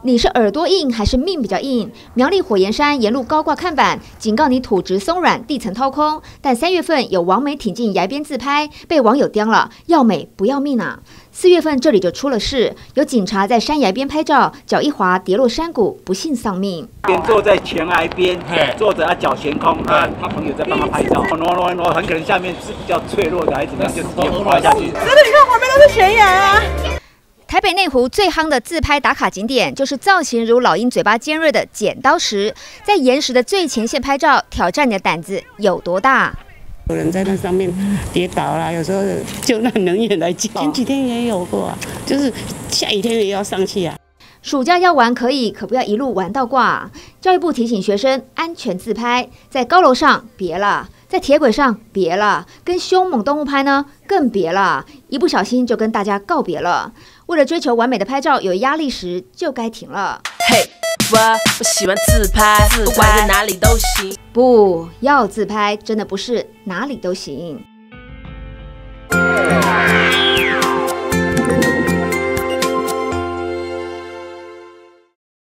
你是耳朵硬还是命比较硬？苗栗火焰山沿路高挂看板，警告你土质松软、地层掏空。但3月份有网美挺进崖边自拍，被网友刁了，要美不要命啊！4月份这里就出了事，有警察在山崖边拍照，脚一滑跌落山谷，不幸丧命。 坐在悬崖边，坐着脚悬空，他朋友在帮他拍照，挪，很可能下面是比较脆弱的，还是怎么样，就直接滑下去。 真的，你看旁边都是悬崖啊！ 台北内湖最夯的自拍打卡景点，就是造型如老鹰嘴巴尖锐的剪刀石，在岩石的最前线拍照，挑战你的胆子有多大？ 有人在那上面跌倒啦，有时候救难人员来救。前几天也有过啊，就是下雨天也要上去啊。 暑假要玩可以，可不要一路玩到挂。教育部提醒学生安全自拍，在高楼上别了，在铁轨上别了，跟凶猛动物拍呢更别了，一不小心就跟大家告别了。为了追求完美的拍照，有压力时就该停了。 嘿，我喜欢自拍，不管在哪里都行。 不要自拍，真的不是哪里都行。